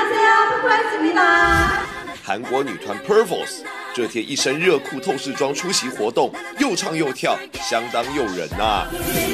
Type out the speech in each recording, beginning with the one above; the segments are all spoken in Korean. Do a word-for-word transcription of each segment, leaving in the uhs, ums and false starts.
안녕하세요, 퍼플라이즈입니다。 韩国女团 Purples 这天一身热裤透视装出席活动，又唱又跳，相当诱人呐、啊。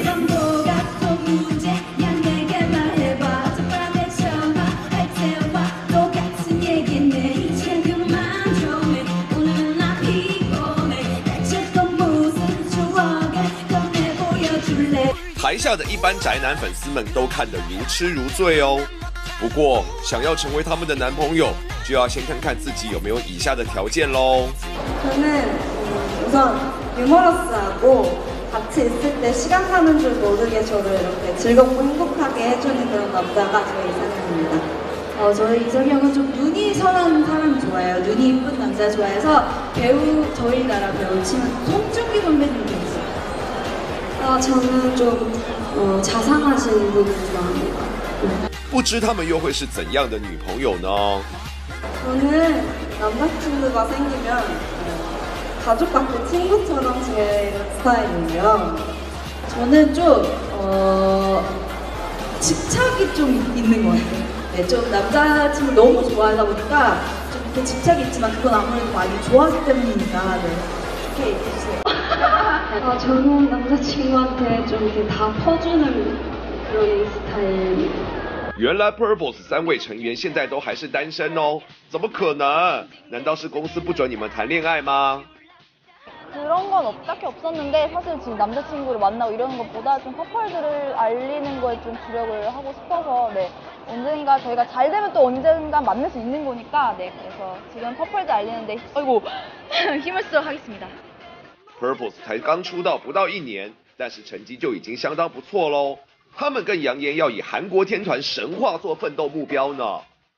台下的一般宅男粉丝们都看得如痴如醉哦。不过，想要成为他们的男朋友，就要先看看自己有没有以下的条件喽。 저는 우선 유머러스하고 같이 있을 때 시간 가는 줄 모르게 저를 이렇게 즐겁고 행복하게 해주는 그런 남자가 저의 이상형입니다. 어, 저희 이상형은 좀 눈이 선한 사람이 좋아해요. 눈이 이쁜 남자 좋아해서 배우, 저희 나라 배우 치면 송중기 선배님도 있어요. 어, 저는 좀 어, 자상하신 분을 좋아합니다. 不知他们又会是怎样的女朋友呢？ 저는 남자친구가 생기면 가족 같고 친구처럼 지내는 스타일이에요. 저는 좀 어, 집착이 좀 있는 것 같아요. 네, 좀 남자친구를 너무 좋아하다 보니까 좀 이렇게 집착이 있지만 그건 아무래도 많이 좋아하기 때문이니까 네, 좋게 얘기해주세요. 아, 저는 남자친구한테 좀 이렇게 다 퍼주는 그런 스타일입니다. 原来 Purples 三位成员现在都还是单身哦？怎么可能？难道是公司不准你们谈恋爱吗？ 그런 건 딱히 없었는데 사실 지금 남자친구를 만나고 이러는 것보다 좀 퍼플들을 알리는 거에 좀 주력을 하고 싶어서 네 언젠가 저희가 잘 되면 또 언젠가 만날 수 있는 거니까 네 그래서 지금 퍼플들 알리는데 아이고 힘을 쓰도록 하겠습니다. Purples 才刚出道不到一年，但是成绩就已经相当不错喽。他们更扬言要以韩国天团神话做奋斗目标呢。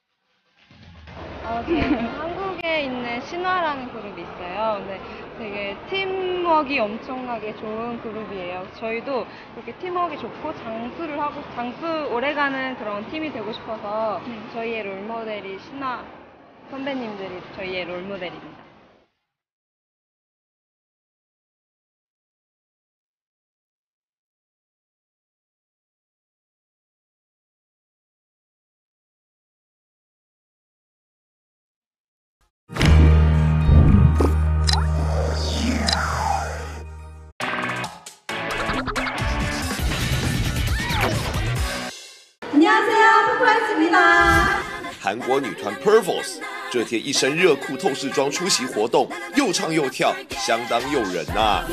어, 한국에 있는 신화라는 그룹이 있어요. 근데 되게 팀워크가 엄청나게 좋은 그룹이에요. 저희도 그렇게 팀워크가 좋고 장수를 하고 장수 오래가는 그런 팀이 되고 싶어서 저희의 롤모델이 신화 선배님들이 저희의 롤모델입니다. 안녕하세요, 퍼플라이즈입니다. 韩国女团 Purples 这天一身热裤透视装出席活动，又唱又跳，相当诱人呐、啊。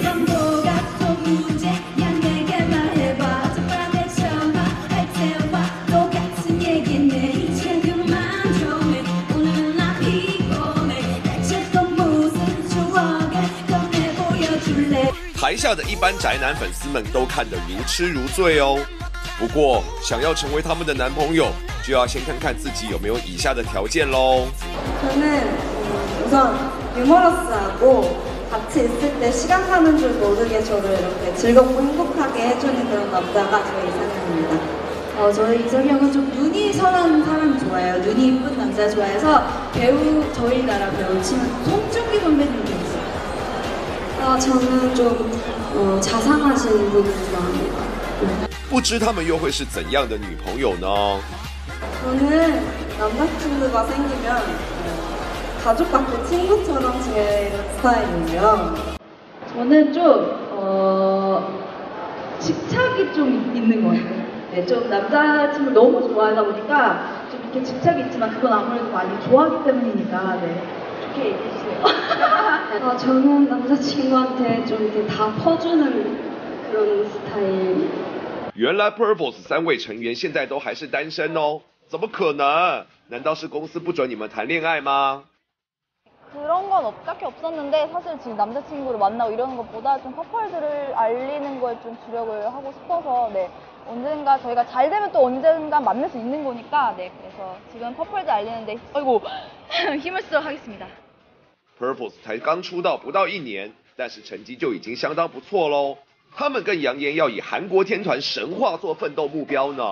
台下的一般宅男粉丝们都看得如痴如醉哦。不过，想要成为他们的男朋友，就要先看看自己有没有以下的条件喽。 저는 우선 유머러스하고 같이 있을 때 시간 가는 줄 모르게 저를 이렇게 즐겁고 행복하게 해주는 그런 남자가 저의 이상형입니다. 어, 저희 이상형은 좀 눈이 선한 사람이 좋아해요. 눈이 이쁜 남자 좋아해서 배우, 저희 나라 배우 치면 송중기 선배님도 있어요. 어, 저는 좀 어, 자상하신 분을 좋아합니다. 不知他们又会是怎样的女朋友呢？ 저는 남자친구가 생기면 가족 같고 친구처럼 지내는 스타일이에요. 저는 좀 어, 집착이 좀 있는 것 같아요. 네, 좀 남자친구를 너무 좋아하다 보니까 좀 이렇게 집착이 있지만 그건 아무래도 많이 좋아하기 때문이니까 네, 좋게 얘기해주세요. 어, 저는 남자친구한테 좀 이렇게 다 퍼주는 그런 스타일입니다. 原来 Purples 三位成员现在都还是单身哦？怎么可能？难道是公司不准你们谈恋爱吗？ 그런 건 딱히 없었는데 사실 지금 남자친구를 만나고 이러는 것보다 좀 퍼플들을 알리는 거에 좀 주력을 하고 싶어서 네 언젠가 저희가 잘 되면 또 언젠가 만날 수 있는 거니까 네 그래서 지금 퍼플들 알리는데 아이고 힘을 쓰도록 하겠습니다. Purples 才刚出道不到一年，但是成绩就已经相当不错喽。他们更扬言要以韩国天团神话做奋斗目标呢。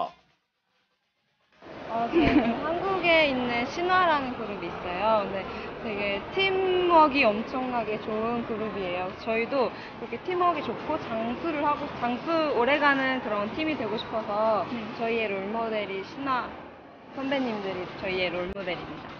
어, 한국에 있는 신화라는 그룹이 있어요. 근데 되게 팀워크가 엄청나게 좋은 그룹이에요. 저희도 그렇게 팀워크가 좋고 장수를 하고 장수 오래가는 그런 팀이 되고 싶어서 저희의 롤모델이 신화 선배님들이 저희의 롤모델입니다.